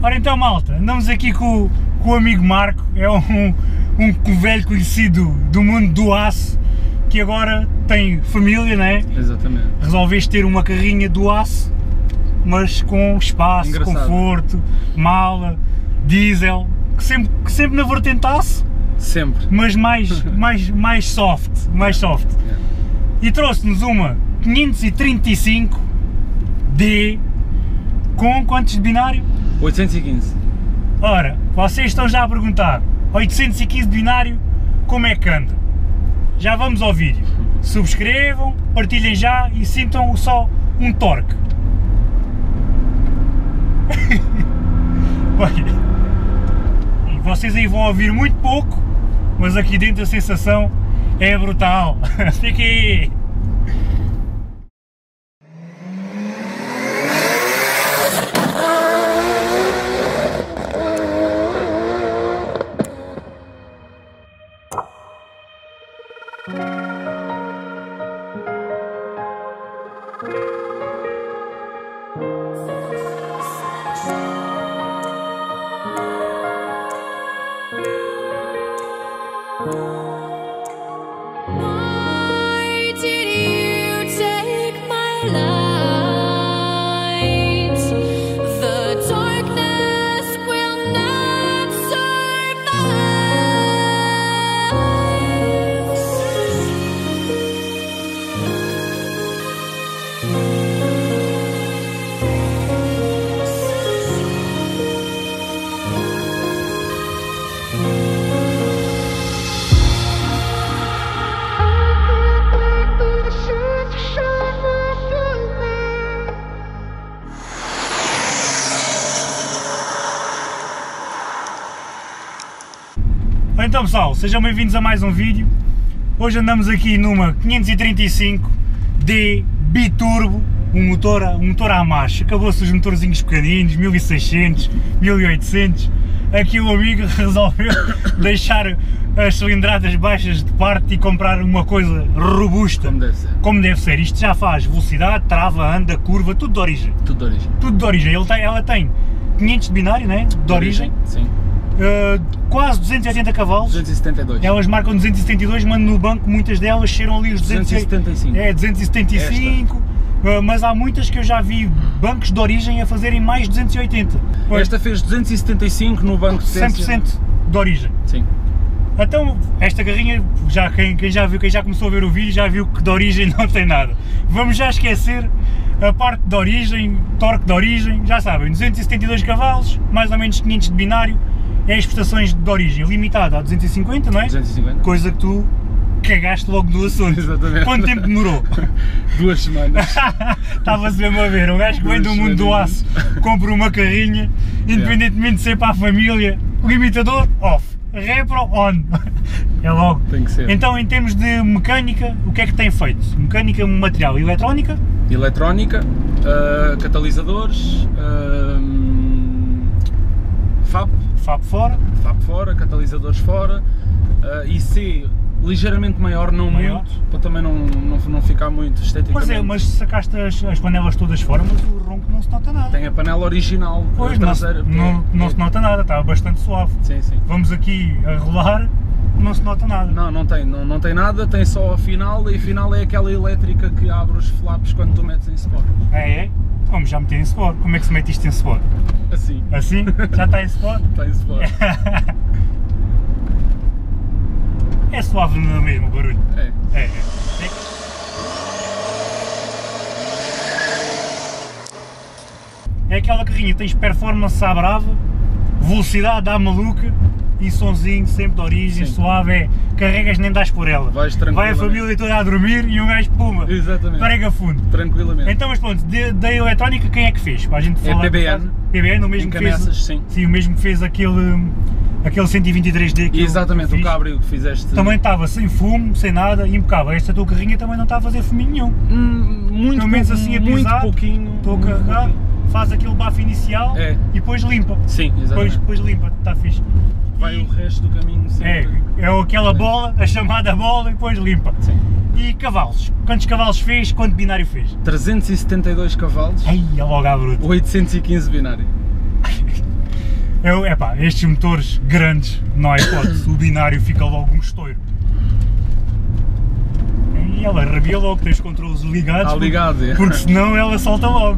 Ora então, malta, andamos aqui com o amigo Marco, é um velho conhecido do mundo do aço, que agora tem família, não é? Exatamente. Resolveste ter uma carrinha do aço, mas com espaço, engraçado, conforto, mala, diesel, que sempre na vertente aço, sempre, mas mais soft, Yeah. E trouxe-nos uma 535D com quantos de binário? 815. Ora, vocês estão já a perguntar, 815 de binário, como é que anda? Já vamos ao vídeo. Subscrevam, partilhem já e sintam só um torque. E vocês aí vão ouvir muito pouco, mas aqui dentro a sensação é brutal. Fiquem aí! Why did you take my light? The darkness will not Então pessoal, sejam bem-vindos a mais um vídeo. Hoje andamos aqui numa 535D biturbo, um motor à marcha. Acabou-se os motorzinhos pequeninos, 1600, 1800. Aqui o amigo resolveu deixar as cilindradas baixas de parte e comprar uma coisa robusta. Como deve ser. Como deve ser. Isto já faz velocidade, trava, anda, curva, tudo de origem. Tudo de origem. Tudo de origem. Ela tem 500 de binário, né? De origem. Sim. Quase 280 cavalos. 272. Elas marcam 272, mas no banco muitas delas cheiram ali os 275. É, 275, mas há muitas que eu já vi bancos de origem a fazerem mais de 280. Esta fez 275 no banco de 100% de origem. Sim. Então, esta carrinha, quem já começou a ver o vídeo já viu que de origem não tem nada. Vamos já esquecer a parte de origem, torque de origem, já sabem, 272 cavalos, mais ou menos 500 de binário, é as prestações de origem, limitada a 250, não é? 250. Coisa que tu cagaste logo do assunto. Exatamente. Quanto tempo demorou? 2 semanas. Estava-se mesmo a ver, um gajo que vem do mundo do aço, compra uma carrinha, independentemente de ser para a família, limitador off, repro on, é logo. Tem que ser. Então, em termos de mecânica, o que é que tem feito? Mecânica, material, eletrónica? Eletrónica, catalisadores, FAP fora. FAP fora, catalisadores fora, IC ligeiramente maior, não muito, para também não ficar muito esteticamente. Mas sacaste as panelas todas fora, mas o ronco não se nota nada. Tem a panela original, pois, traseira. Não se nota nada, está bastante suave. Sim, sim. Vamos aqui a rolar, não se nota nada. Não tem nada, tem só a final, e a final é aquela elétrica que abre os flaps quando tu metes em sport. É? Vamos já meter em sport. Como é que se mete isto em sport? Assim. Assim? Já está em sport? Está em sport. É suave no mesmo barulho. É. É aquela carrinha, tens performance à brava, velocidade à maluca e sonzinho sempre de origem, sim, suave, carregas nem dás por ela. Vai a família toda a dormir e um gajo puma, exatamente, prega fundo. Tranquilamente. Então, mas pronto, da eletrónica quem é que fez? Para a gente falar. É PBN. PBN, o mesmo que fez. Sim, o mesmo que fez aquele 123D que exatamente, o cabrio que fizeste. Também estava sem fumo, sem nada, impecável. Esta tua carrinha também não está a fazer fuminho nenhum. Muito pelo menos assim a pisar, muito pouquinho. Estou a carregar, faz aquele bafo inicial e depois limpa. Sim, exatamente. Depois limpa, está fixe. Vai o resto do caminho sempre. É aquela bola, a chamada bola e depois limpa. Sim. E cavalos? Quantos cavalos fez? Quanto binário fez? 372 cavalos. Ai, logo à bruta. 815 binário. Epá, estes motores grandes, não há hipótese, o binário fica logo um estouro. E ela rabia logo, tem os controles ligados, ligado, é. porque senão ela salta logo.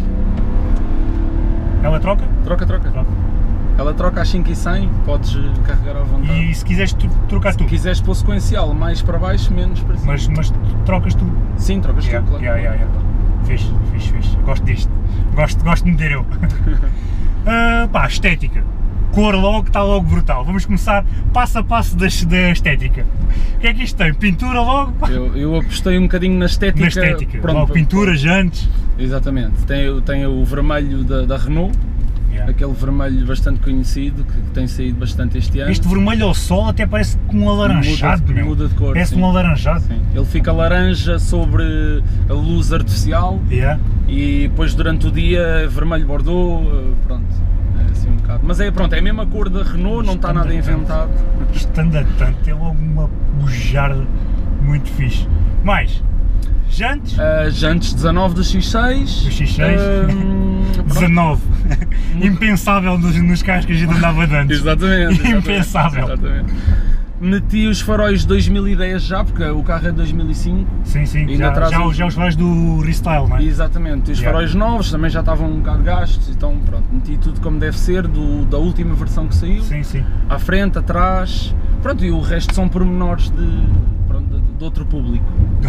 Ela troca? Troca. Ela troca às 5 e 100, podes carregar à vontade. E se quiseres trocar Se tu? quiseres pôr sequencial, mais para baixo, menos para cima. Mas tu trocas tu? Sim, trocas tudo, claro. Yeah. Fixe. Gosto disto. Gosto de meter eu. Pá, estética. Cor logo, está logo brutal. Vamos começar passo a passo da estética. O que é que isto tem? Pintura logo? Eu apostei um bocadinho na estética. Na estética. Pronto, Logo, pintura, jantes. Exatamente. Tem o vermelho da Renault. Yeah. Aquele vermelho bastante conhecido, que tem saído bastante este ano. Este vermelho ao sol até parece um alaranjado, meu. Muda de cor. Parece sim. um alaranjado. Sim. Ele fica laranja sobre a luz artificial Yeah. e depois durante o dia é vermelho Bordeaux, pronto, é assim um bocado. Mas é pronto, é a mesma cor da Renault, não está nada inventado. Isto anda tanto, é logo uma bujarda muito fixe. Mais, jantes, Jantes 19 do X6. do X6, pronto. 19, impensável nos carros que a gente andava de antes. Exatamente. Impensável. Exatamente. Meti os faróis 2010 já, porque o carro é de 2005. Sim, Ainda já traz os faróis do Restyle, não é? Exatamente, os Yeah. faróis novos também já estavam um bocado gastos, então pronto, meti tudo como deve ser da última versão que saiu, Sim. à frente, atrás, pronto, e o resto são pormenores de outro público.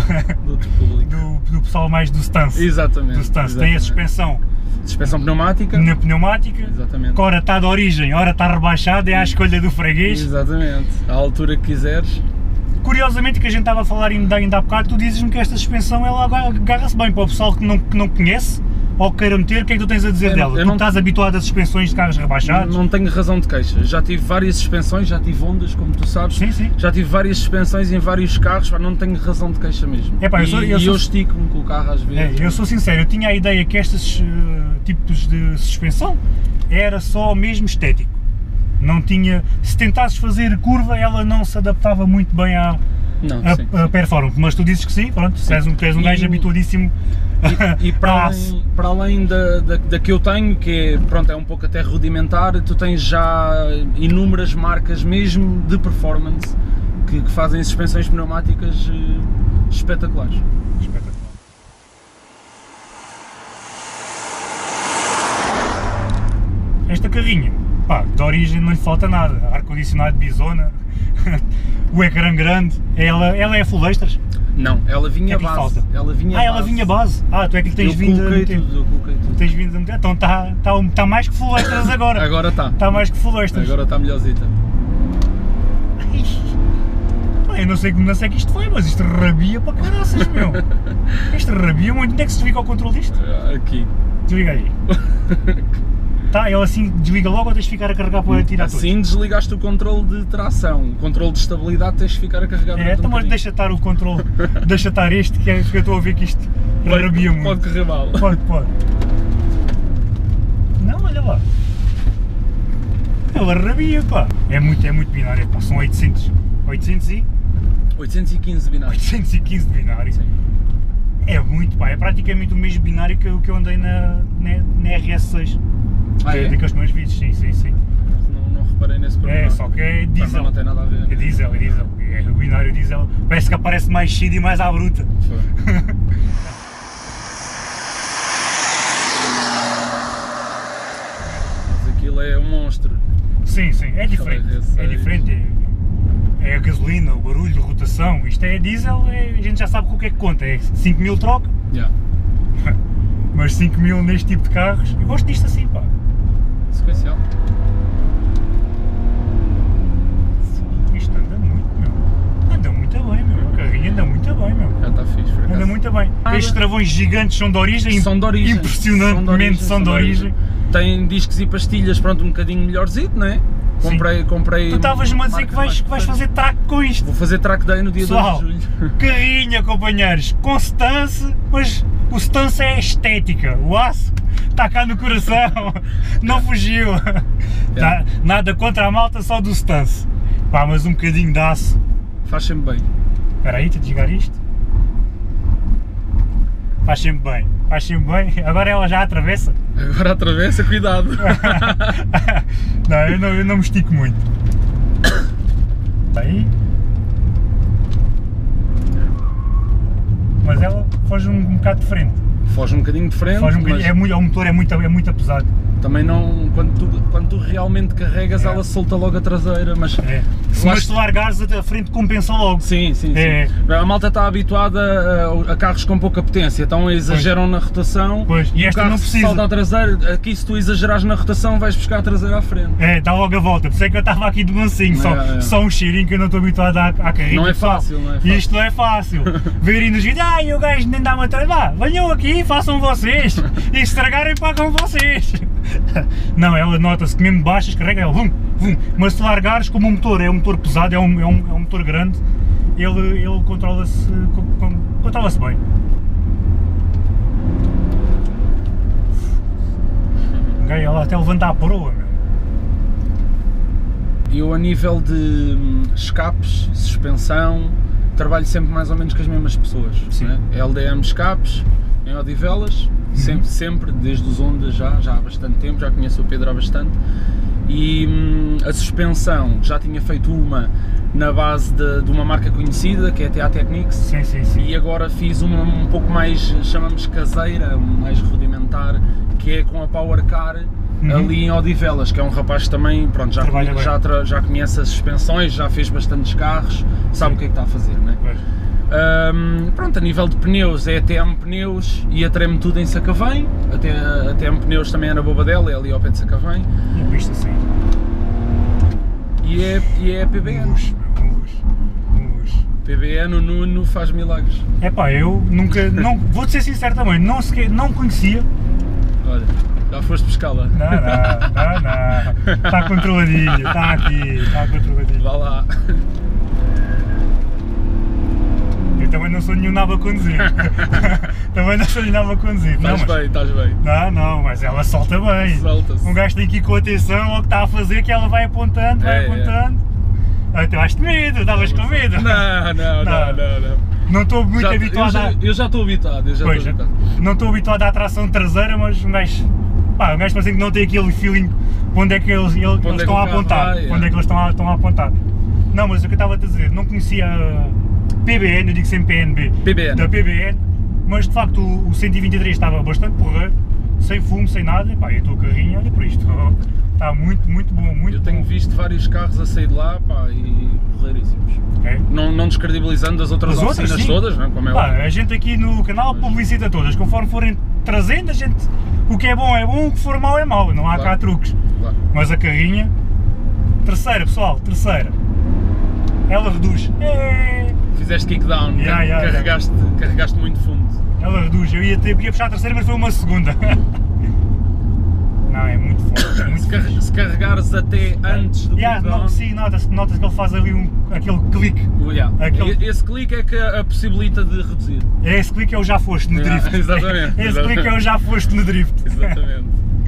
do pessoal mais do stance. Exatamente. Do stance. Tem a exatamente. Suspensão pneumática. na pneumática, Exatamente. que ora está de origem, ora está rebaixada, é à escolha do freguês. Exatamente, à altura que quiseres. Curiosamente, que a gente estava a falar ainda há bocado, tu dizes-me que esta suspensão ela agarra-se bem para o pessoal que não conhece ou que queira meter. O que é que tu tens a dizer dela? Tu estás habituado a suspensões de carros rebaixados? Não tenho razão de queixa, já tive várias suspensões, já tive ondas, como tu sabes. Sim. Já tive várias suspensões em vários carros, pá, não tenho razão de queixa mesmo. Epá, eu estico-me com o carro às vezes. Eu sou sincero, eu tinha a ideia que estes tipos de suspensão era só mesmo estético. Não tinha, se tentasses fazer curva, ela não se adaptava muito bem à performance, mas tu dizes que sim, pronto, tu és um gajo habituadíssimo. E para além da que eu tenho, que é um pouco até rudimentar, tu tens já inúmeras marcas mesmo de performance que fazem suspensões pneumáticas espetaculares. Espetacular. Esta carrinha, pá, de origem não lhe falta nada, ar-condicionado Bisona, o ecrã grande, ela é full extras? Não, ela vinha O que é que lhe base. falta? Ela vinha ela vinha base? Tu é que lhe tens vindo a meter? Eu coloquei tudo. Tens vindo a meter? Então está mais que full extras agora. Agora está. Está mais que full extras. Agora está melhorzita. Pá, eu não sei que isto foi, mas isto rabia para caraças, meu. Isto rabia muito. Onde é que se desliga o controle disto? Aqui. Desliga aí. Tá, ele assim desliga logo ou tens de ficar a carregar para tirar tudo? Assim desligaste o controle de tração, o controle de estabilidade tens de ficar a carregar durante Então, mas deixa estar o controle, deixa estar este, que eu estou a ver que isto rabia muito. Pode correr mal. Pode. Não, olha lá. Ela rabia, pá. É muito binário, pá. São 815 binários. de binário. Sim. É muito, pá. É praticamente o mesmo binário que eu andei na RS6. É? Daqueles meus vídeos, sim. Não reparei nesse problema. É, só que é diesel. Não tem nada a ver. É diesel. É o binário diesel. Parece que aparece mais cedo e mais à bruta. Mas aquilo é um monstro. Sim, é diferente. É diferente. É a gasolina, o barulho, a rotação. Isto é diesel, a gente já sabe com o que é que conta. É 5.000 troca. Yeah. Mas 5.000 neste tipo de carros. Eu gosto disto assim, pá. Sequencial. Isto anda muito, meu. Anda muito bem, meu. A carrinha anda muito bem, meu. Já está fixe, por acaso. Anda muito bem. Estes travões gigantes são de origem. São de origem. Impressionantemente são de origem. Tem discos e pastilhas, pronto, um bocadinho melhorzito, não é? Comprei. Tu estavas-me a dizer que vais fazer track com isto. Vou fazer track day no dia 2 de julho. Carrinha, companheiros, com stance, mas o stance é estética. O aço está cá no coração, não fugiu. Tá, nada contra a malta, só do stance. Pá, mas um bocadinho de aço. Faz sempre bem. Espera aí, te desligar isto. Faz sempre bem, faz sempre bem. Agora ela já atravessa. Agora atravessa, cuidado. Não, eu não me estico muito. Aí. Mas ela foge um bocado de frente. Foge um bocadinho de frente, Foge um bocadinho, mas o motor é muito pesado. também não, quando tu realmente carregas, É. ela solta logo a traseira, mas... É. Lá Mas se está. largares a frente compensa logo. Sim, sim, sim. É. A malta está habituada a carros com pouca potência, então exageram na rotação. Pois, e o esta carro não precisa. salta a traseira, aqui se tu exagerares na rotação vais buscar a traseira à frente. É, dá logo a volta, por isso é que eu estava aqui de mansinho, só um cheirinho que eu não estou habituado à carrinha. Não é pessoal. fácil, não é fácil. Isto não é fácil. Verem nos vídeos, o gajo nem dá uma trabalho, venham aqui, façam vocês, e se estragarem pagam vocês. Não, ela nota-se que mesmo baixas, carrega ela, vum, vum, mas se largares, como o motor é um motor pesado, é um motor grande, ele controla-se bem. Ela até levanta a proa, meu. Eu a nível de escapes, suspensão, trabalho sempre mais ou menos com as mesmas pessoas. Sim. Né? LDM escapes, em Odivelas, sempre, desde os Hondas já há bastante tempo, já conheço o Pedro há bastante. E a suspensão, já tinha feito uma na base de uma marca conhecida, que é a TA Technics. Sim, sim, sim. E agora fiz uma um pouco mais, chamamos caseira, mais rudimentar, que é com a Power Car, ali em Odivelas, que é um rapaz que também, pronto, já conhece as suspensões, já fez bastantes carros, sabe o que é que está a fazer, né? Pois. Pronto, a nível de pneus é a TM Pneus e a Treme Tudo em Sacavém, a TM Pneus também é na Bobadela, é ali ao pé de Sacavém. E a pista assim. E é a PBN. Um luxo. PBN, o Nuno faz milagres. É pá, eu nunca, vou-te ser sincero também, não conhecia. Olha, já foste pescá-la. Não, está controladinho, está aqui, está controladinho. Vá lá. Eu também não sou nenhum nabo a conduzir. Também não sou nenhum nabo a conduzir. Estás bem. Não, mas ela solta bem. Solta-se. Um gajo tem que ir com atenção ao que está a fazer, que ela vai apontando, vai apontando. Ah, tiveste medo, estavas com medo. Não. Não estou muito habituado a... Eu já estou habituado, Não estou habituado à tração traseira, mas um gajo parece que não tem aquele feeling onde é que eles estão a apontar. Onde é que eles estão a apontar. Não, mas o que eu estava a dizer, não conhecia a PBN, eu digo sempre PNB, da PBN, mas de facto o 123 estava bastante porreiro, sem fumo, sem nada, e a tua carrinha, olha por isto, está muito bom, Eu tenho visto vários carros a sair de lá, e porreiríssimos. É. Não descredibilizando as outras oficinas sim. Todas, não, como é óbvio. A gente aqui no canal publicita todas, conforme forem trazendo, a gente, o que é bom, o que for mau é mau, não há cá truques. Claro. Mas a carrinha, terceira pessoal, ela reduz. Fizeste kickdown, carregaste muito fundo. Ela reduz, eu ia puxar a terceira, mas foi uma segunda. Não, é muito forte. Se carregares até antes do kickdown... Sim, nota-se que ele faz ali aquele clique. Esse clique é que a possibilita de reduzir. É esse clique é o já foste no drift. Exatamente. Esse clique é o já foste no drift. Exatamente.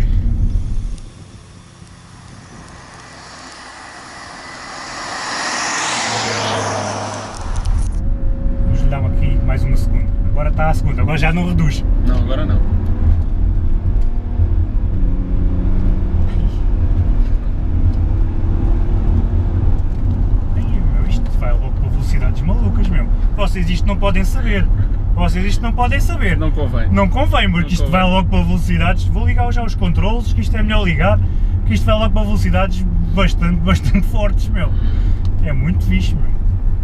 Vamos lhe dar aqui mais uma segunda. Agora está a segunda, agora já não reduz. Não, agora não. Isto vai logo para velocidades malucas, meu. Vocês isto não podem saber. Não convém. Não convém, porque isto vai logo para velocidades. Vou ligar já os controles, que isto é melhor ligar, que isto vai logo para velocidades bastante fortes, meu. É muito fixe, meu.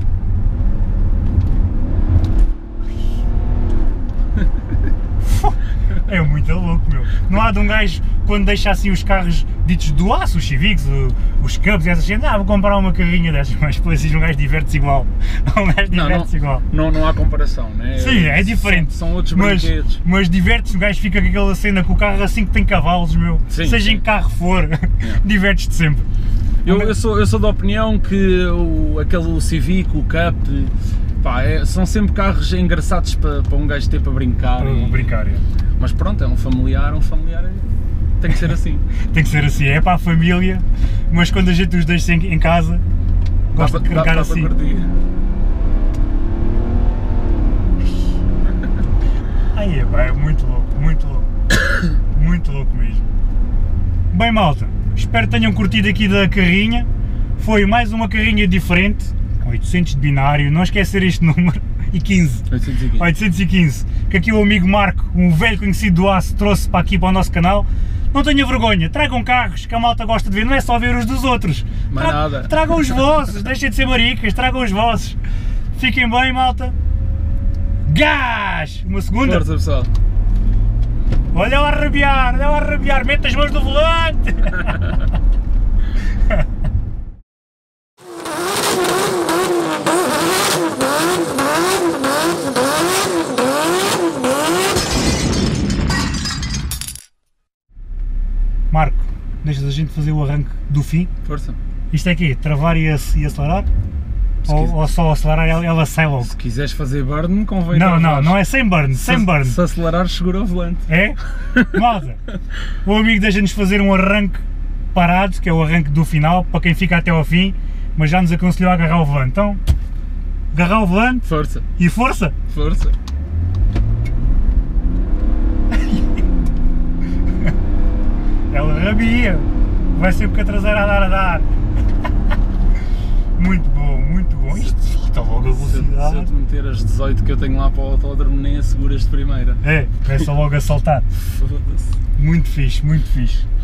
É muito louco, meu. Não há de um gajo, quando deixa assim os carros ditos do aço, os Civics, os Cubs e essas gente, vou comprar uma carrinha dessas, mas depois um gajo diverte-se igual. Igual. Não há comparação, né? Sim, é diferente. São outros brinquedos. Mas diverte-se, o gajo fica com aquela cena com o carro assim que tem cavalos, meu. Sim, seja em que carro for, diverte-te sempre. Eu sou da opinião que o Civic, o Cup, são sempre carros engraçados para um gajo ter para brincar. Mas pronto, é um familiar tem que ser assim. Tem que ser assim, é para a família, mas quando a gente os deixa em casa, gosta de carregar assim. Aí, pá, é muito louco, muito louco. Muito louco mesmo. Bem, malta, espero que tenham curtido aqui da carrinha. Foi mais uma carrinha diferente, 800 de binário, não esquecer este número, e 15. 815, que aqui o amigo Marco, um velho conhecido do aço, trouxe para aqui para o nosso canal. Não tenha vergonha, tragam carros que a malta gosta de ver, não é só ver os dos outros. Nada. Tragam os vossos, deixem de ser maricas, tragam os vossos. Fiquem bem, malta. Gás! Uma segunda. Força, pessoal. Olha o arrebiar, mete as mãos no volante! Marco, deixas a gente fazer o arranque do fim. Força. Isto é aqui, travar e acelerar? Ou só acelerar ela sai logo? Se quiseres fazer burn, convém. Não é sem burn, sem burn. Se acelerar, segura o volante. É? Malta, o amigo deixa-nos fazer um arranque parado, que é o arranque do final, para quem fica até ao fim, mas já nos aconselhou a agarrar o volante. Então, agarrar o volante Força. e força! Força. Ela rabia, vai sempre com a traseira a dar. Muito bom, muito bom. Isto está logo a Se eu velocidade. te meter as 18 que eu tenho lá para o autódromo, nem asseguras de primeira. É, começa logo a saltar. Foda-se. Muito fixe, muito fixe.